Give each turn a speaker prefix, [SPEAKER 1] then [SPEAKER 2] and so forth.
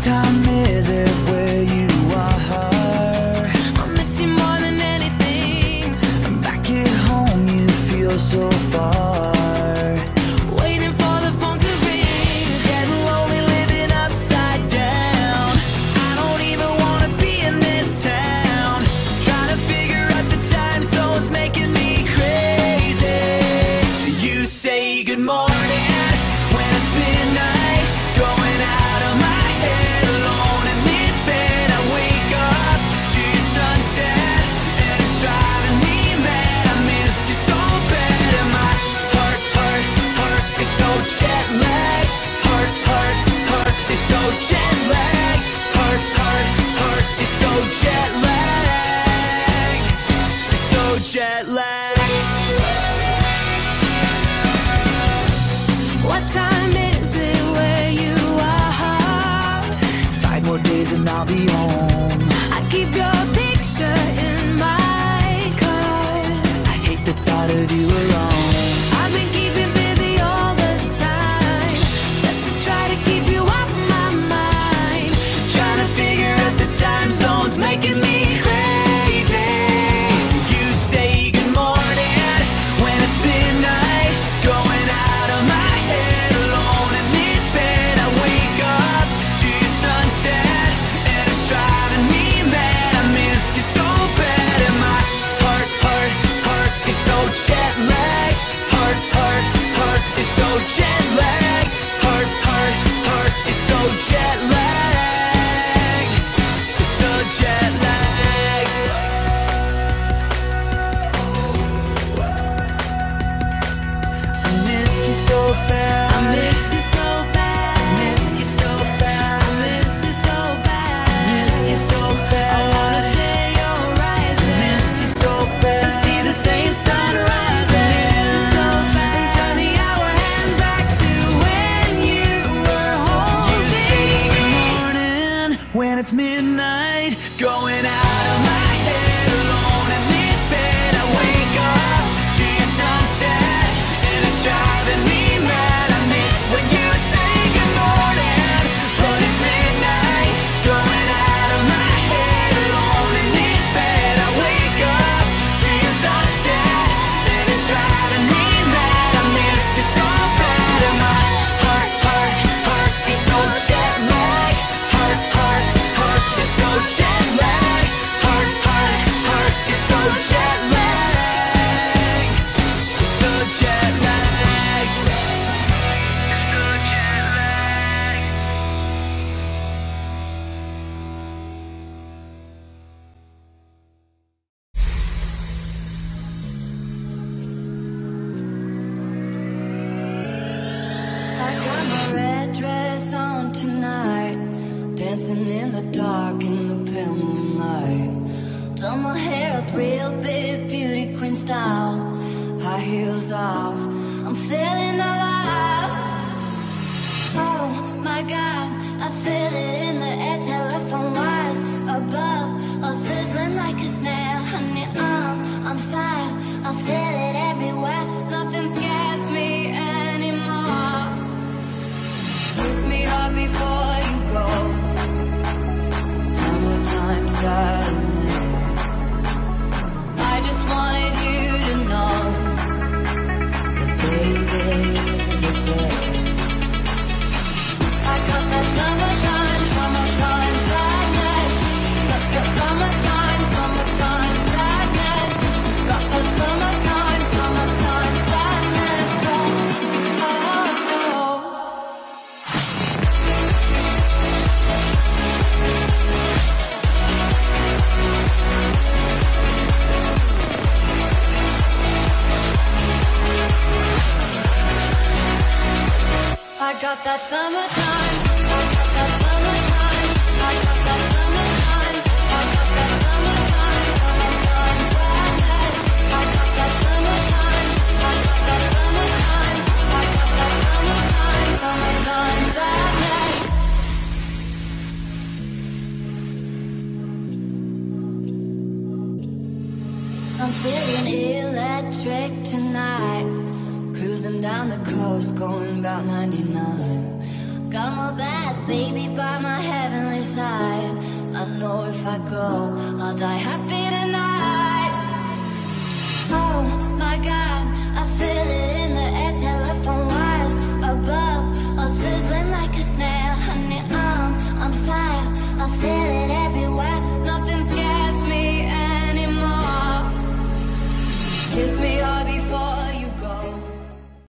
[SPEAKER 1] time is it where you are?
[SPEAKER 2] I miss you more than anything.
[SPEAKER 1] Back at home you feel so far,
[SPEAKER 2] Waiting for the phone to ring.
[SPEAKER 1] it's getting lonely living upside down. I don't even wanna be in this town, trying to figure out the time zones making me crazy. You say good morning when it's midnight, going out of my head alone in this bed. I wake up to your sunset and it's driving me mad. I miss you so bad and my heart is so jet lagged. Heart is so jet lagged. Heart is so jet lagged. It's so jet lagged.
[SPEAKER 2] What time is it where you are?
[SPEAKER 1] 5 more days and I'll be home.
[SPEAKER 2] I keep your picture in my car.
[SPEAKER 1] I hate the thought of you alone.
[SPEAKER 2] I've been keeping busy all the time, just to try to keep you off my mind.
[SPEAKER 1] Trying to figure out the time zones making me crazy. You say good morning when it's midnight, going out of my head alone in this bed. I wake up to your sunset and it's driving me mad. I miss you so bad and my heart is so jet lagged. Heart is so jet lagged. Heart is so jet lagged. It's so jet lagged. I miss you so bad.
[SPEAKER 2] I miss you so bad.
[SPEAKER 1] I miss you so bad.
[SPEAKER 2] I miss you so bad.
[SPEAKER 1] I miss you so bad.
[SPEAKER 2] I wanna share your rising.
[SPEAKER 1] I miss you so bad. And see the same sunrise.
[SPEAKER 2] I miss you so bad. And turn the hour hand back to when you were holding
[SPEAKER 1] You say good
[SPEAKER 2] me.
[SPEAKER 1] morning when it's midnight, going out of my head alone in this bed. I wake up to your sunset and it's driving me mad. I miss when you say good morning, but it's midnight, going out of my head alone in this bed. I wake up to your sunset and it's driving me mad. I miss you so bad and my heart is so jet lagged. Heart is so jet lagged. Heart is so jet lagged. It's so jet lagged. It's so jet lagged.
[SPEAKER 3] I got my red dress on tonight, dancing in the dark in the pale moonlight. Done my hair up real big, beauty queen style. High heels off, I'm feeling alive. Oh my God, I feel it in the air, telephone wires above, all sizzling like a snare. Honey, I'm fire, I feel it everywhere. Nothing scares me anymore. Kiss me right before you go. Summertime sadness. I just wanted you to know that baby, you're there. I got that summertime sadness. Got that summertime sadness. Got that summertime sadness. Oh, oh, oh. I got that summertime. I got that summertime. I got that summertime. I got that summertime. Sadness. I got that summertime. I got that summertime. I got that summertime. Sadness. I'm feeling electric tonight. Cruising down the coast, going about 99. Got my back